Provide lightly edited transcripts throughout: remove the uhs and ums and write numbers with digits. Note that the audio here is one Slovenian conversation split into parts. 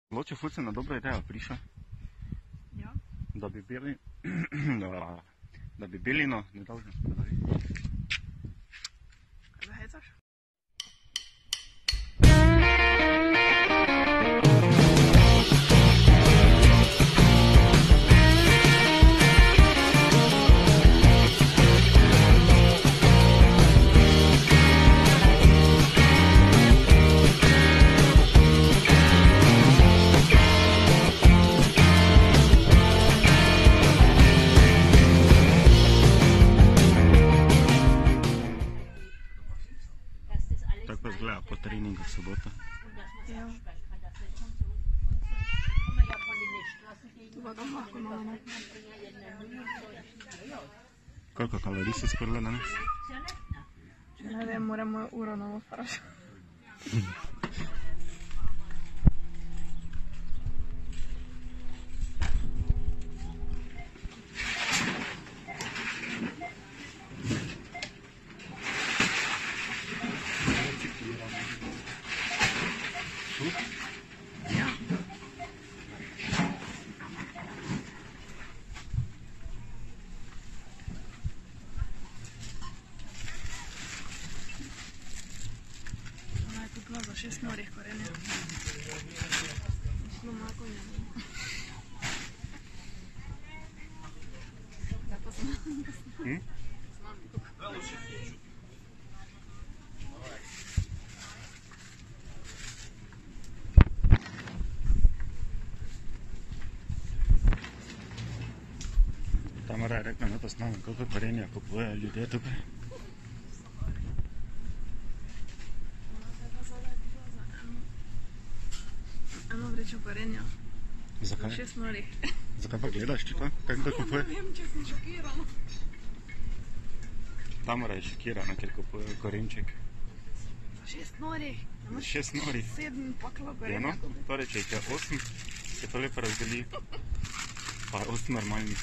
Loče ful se na dobro idejo prišel. Ja. Da bi bili, da bi Belino nedolžno spredavi. Kaj zahecaš? Tako izgleda po treningu v soboto. Ja. Dva ga lahko malo, ne? Koliko kalorij si skorila danes? Ne vem, moramo uro novo vprašati. Ja. Ona je kupila za 6 norih korenja. Šlo mako in ne bo. Lepo sem. Tamara je rekla, da pa s nami, koliko korenja kupujejo ljudje tukaj. Eno vrečo korenja. Zakaj? Za 6 norih. Zakaj pa gledaš, če to? Kaj kdo kupuje? Ne vem, če sem šokirana. Tamara je šokirana, ker kupujejo korenček. Za 6 norih. 6 norih. 7 pakla korenja. Eno, torej če jih je 8, se to lepo razdeli. Pa 8 normalnih.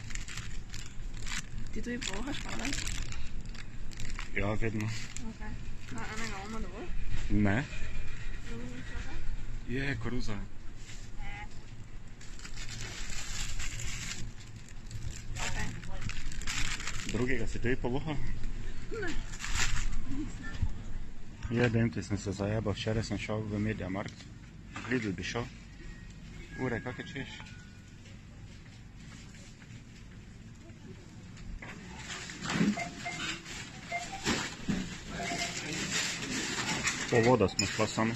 Ti tudi povohaš, pa ne? Ja, vedno. Ok. Na enega oma dovolj? Ne. Dovolj čakaj? Je, koruza. Ok. Drugega si tudi povohal? Ne. Je, dente, sem se zajebal, včeraj sem šel v Mediamarkt. V Lidl bi šel. Ure, kakaj češ? Po voda smo šla samo.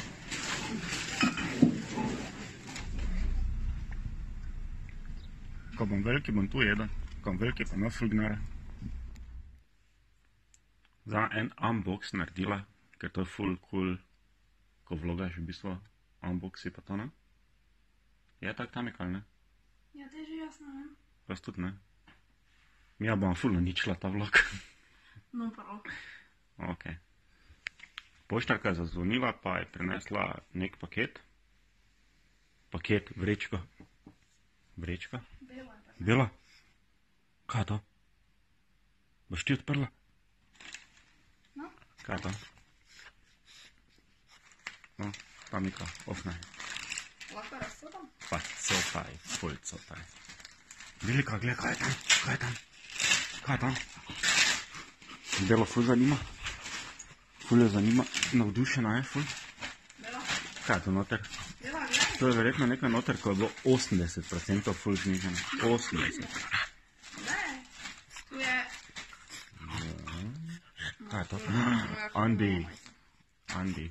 Ko bom veliki, bom tu jedel. Ko bom veliki, pa ima ful gnara. Za en unbox naredila, ker to je ful cool, ko vlogaš v bistvu unboxi pa to, ne? Je tak tamik, ali ne? Ja, te že jaz ne vem. Jaz tudi ne. Ja bom ful naničila ta vlog. No, prav. Ok. Poštarka je zazvonila, pa je prinesla nek paket. Paket, vrečko. Vrečka? Bela je pa. Bela? Kaj je to? Boš ti odprla? No? Kaj je to? No, tamika, ofne. Lahko razsodam? Pa cotaj, ful cotaj. Velika, gled, kaj je tam? Kaj je tam? Kaj je tam? Belo ful zanima. Ful je zanima, navdušena je ful. Bela? Kaj je to noter? Bela, gledaj. To je verjetno nekaj noter, ko je bilo 80% ful zniženo. 80%. Ne. Tu je... Kaj je to? Andi. Andi.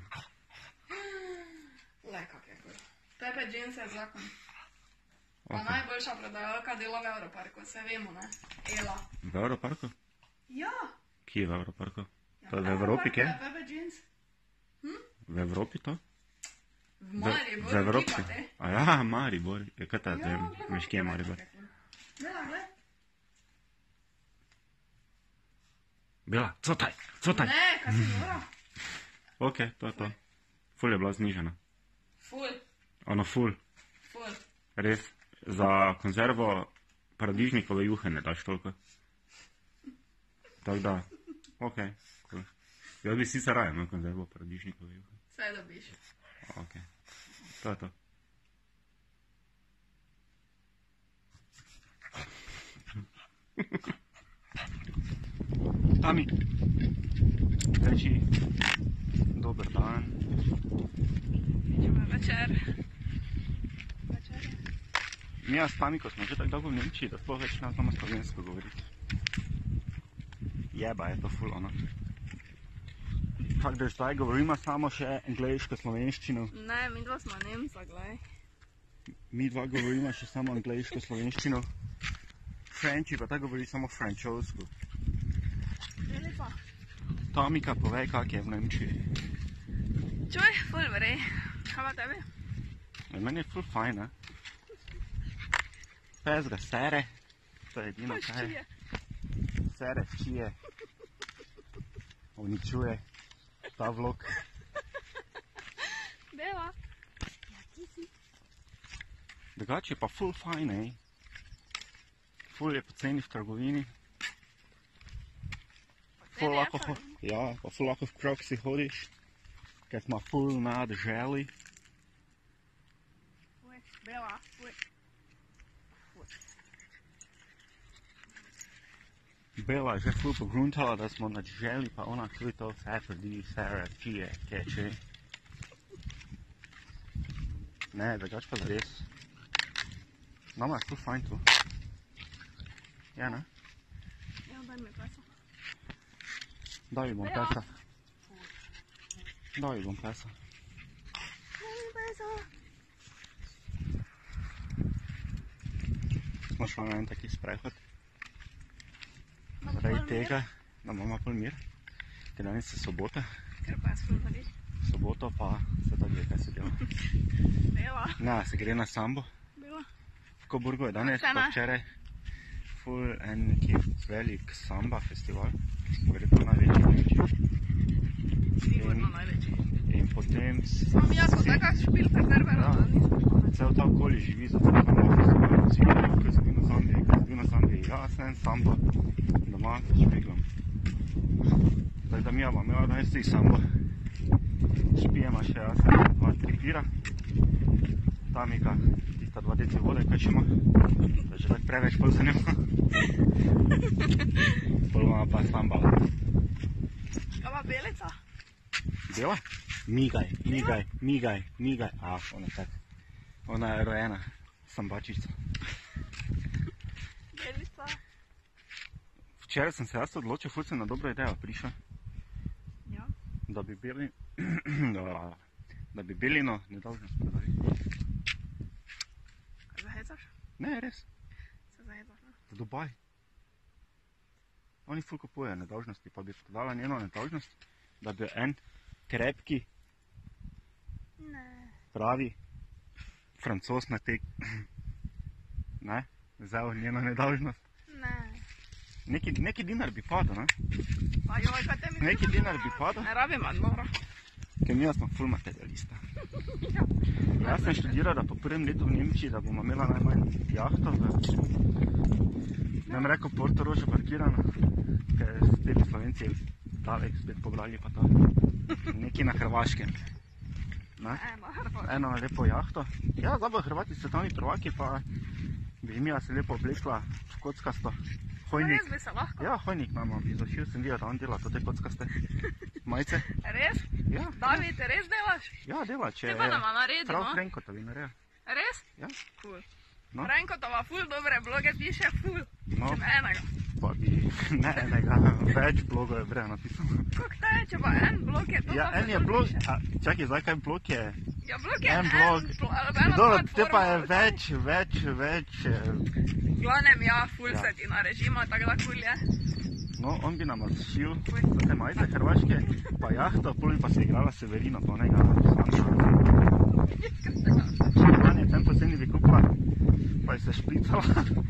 Le, kak je kul. Pepe Jeans je zakon. Pa Ok. najboljša prodajalka dela v Europarku, se vemo, ne? Ela. V Europarku? Ja. Kje je v Europarku? To je v Evropi, kje? Ja, Pepe Jeans. V Evropi to? V Mariboru, V Evropi. kipate. A ja, Maribor. Je kaj ta, Ja, veš, kje je Maribor? Bela, gled. Bela, cotaj, cotaj. Ne, kaj si nora? Ok, to je to. Ful je bila znižena. Ful, Ono ful, ful. res. Za konzervo paradižnikove juhe ne daš toliko. Tako da, ok, cool. Jaz bi sicer raje imel konzervo paradižnikove juhe. Vse dobiš. Ok, to je to. Tami, reči dober dan. Večer. Mi s Tamiko smo že tako dolgo v Nemčiji, da sploh več ne znamo slovensko govoriti. Jeba je to ful, ono. Tako da zdaj govorimo samo še angleško, slovenščino. Ne, mi dva smo Nemca, glej. Mi dva govorimo še samo angleško, slovenščino. Frenči pa tako govori samo francosko. Bili pa. Tamika, povej, kak je v Nemčiji. Čuj, ful vrej. Kaj pa tebi? Meni je ful fajn, ne? Pes ga sere, to je edino kaj je. Sere ščije. Uničuje ta vlog. Bela. Ja, ti si. Drugače je pa ful fajn, ej. Ful je poceni v trgovini. Ful lahko, ja, pa ful lahko v Croxi hodiš, ker smo ful na deželi. Fuj, Bela, fuj. Bela je že ful pogruntala, da smo na deželi, pa ona tudi to vse trdi, sere, pije, keče. Ne, drugače pa zares. Nama je ful fajn tu. Ja, ne? Ja, daj mi pesa. Daj ji bom pesa. Daj ji bom pesa. Daj mi pesa. Smo šli na en taki sprehod. Zaradi tega, da imamo pol mir. Ker danes je sobota. Ker pa je ful vrej. Soboto pa se tako je, kaj se dela. Bela. Ne, se gre na sambo. Bela. V Coburgu je danes, Vse pa ne. včeraj ful en neki velik samba festival. Verjetno največji v Nemčiji. Sigurno največji. In potem Sam jaz kot taka špilka Cerberova, nisem. cel ta okoli živi za cel samba festival. Vsi gledajo, kaj se bi na Zambiji, kaj se bi na Zambiji. Ja, sem samba doma s špiglom. Tako da mi bom imela danes tudi samba. Špijema še jaz, 2-3 pira. Tamika, tista 2 deci vode, kaj še ima. To je že tako preveč pol za njima. Pol bomo pa sambala. Kaj pa Belica? Bela? Migaj, migaj, migaj, migaj. A, ona je tako. Ona je rojena sambačica. Belica. Včeraj sem se jaz odločil, ful sem na dobro idejo prišel, Ja. da bi Belino nedolžnost prodali. Kaj zahecaš? Ne, res, Se zahecaš, ne? v Dubaj. Oni ful kupujejo nedolžnosti, pa bi prodala njeno nedolžnost, da bi en krepki, Ne. pravi Francoz na tek, ne, vzel njeno nedolžnost. Ne. Neki dinar bi padel, ne? Pa joj, kaj te mi... Neki dinar bi padel, Ne rabim odmora. ker mi smo ful materialista. Jaz sem študiral, da po prvem letu v Nemčiji, da bomo imela najmanj jahto, ne bom rekel Portorožu parkirano, ker spet Slovenci davek spet pobrali pa to. Nekje na Hrvaškem. Ne? Eno lepo jahto. Ja, zdaj bojo Hrvati svetovni prvaki, pa bi mi se lepo oblekla v kockasto. Hojnik. Res bi se lahko. Ja, hojnik nam bi zašil, sem videl, da on dela te kockaste majice. Res? Ja, David, res delaš? ja, dela, če Ti pa nama naredi, prav no? Frenkotovi nareja. Res? Ja. Cool. No. Frenkotova ful dobre bloge piše, ful. No. Sem enega. Pa bi ne enega, več blogov je breo napisal. Kako te je, če pa en blog je to? Ja, pa en je ful blog, piše. a, čakaj, zdaj kaj blog je? Ja, blog je en en blog. ena Dobro, platforma. te pa je več, V glavnem, ja, ful Ja. se ti narežimo, tako da ful je. no, on bi nam razšil za te majice hrvaške, pa jahto, pol bi pa se igrala Severino, pa onega Sandra. Škodanje, tem poceni bi kupila, pa je se špricala.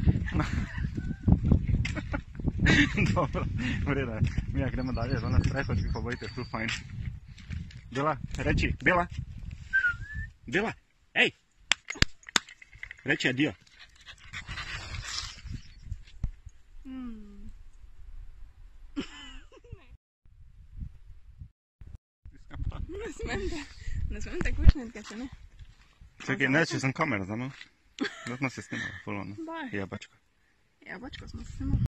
Dobro, v redu je. Mi gremo dalje, za nas prehod, vi pa bojite, ful fajn. Bela, reči, Bela. Bela, ej! Reči adio. Ne smem te kušniti, kaj se ne. Čakaj, ne, če sem kamera za mno. Da smo se snimali, ful ono. Daj. Jebačko. Jabačko smo se snimali.